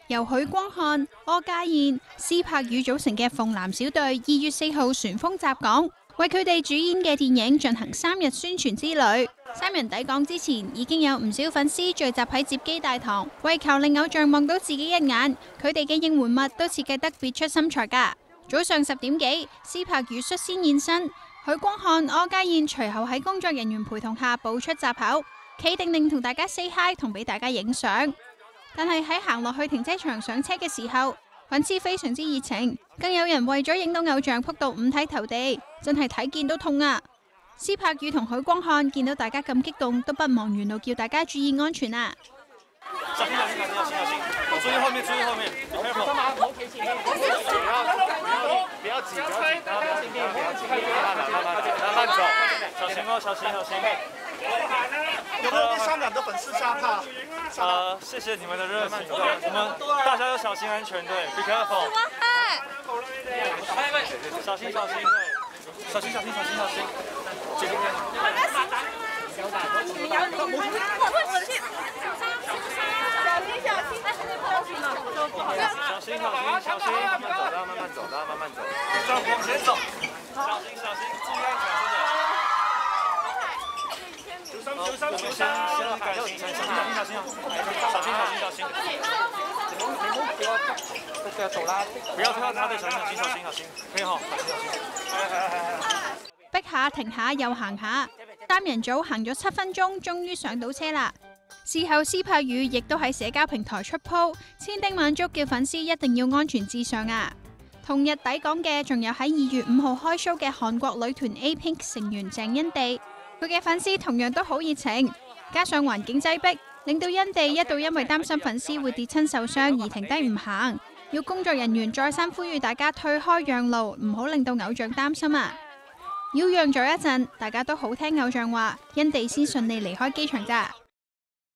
由許光漢、柯嘉燕、施柏宇組成嘅鳳男小隊2月4號旋風襲港，為佢哋主演嘅電影進行3日宣傳之旅。3人抵港之前，已經有唔少粉絲聚集喺接機大堂，為求令偶像望到自己一眼，佢哋嘅應援物都設計得別出心裁㗎。早上10點幾，施柏宇率先現身，許光漢、柯嘉燕隨後喺工作人員陪同下步出閘口，企定定同大家 say hi 同俾大家影相。但係喺行落去停車場上車嘅時候，粉絲非常之熱情，更有人為咗影到偶像撲到五體投地，真係睇見都痛啊！施柏宇同許光漢見到大家咁激動，都不忘沿路叫大家注意安全啊！ 小心！注意後面，注意後面。幹嘛？唔好企前面，不要擠，慢慢走，小心哦，小心。有沒有對香港的粉絲嚇怕？謝謝你們的熱情，我們大家要小心安全，對 ，be careful。小心，姐姐。慢慢走，往前走，小心，注意安全，真的。小心，不要跳他的，小心，可以好， 逼下停下又行下，3人組行咗7分鐘，終於上到車啦。事後施柏宇亦都喺社交平台出 po， 千叮萬囑叫粉絲一定要安全至上啊！同日抵港嘅仲有喺2月5號開 show 嘅韓國女團 A-Pink 成員鄭恩地，佢嘅粉絲同樣都好熱情，加上環境擠迫，令到恩地一度因為擔心粉絲會跌親受傷而停低唔行，要工作人員再三呼籲大家退開讓路，唔好令到偶像擔心啊！擾攘咗一陣，大家都好聽偶像話，恩地先順利離開機場咋。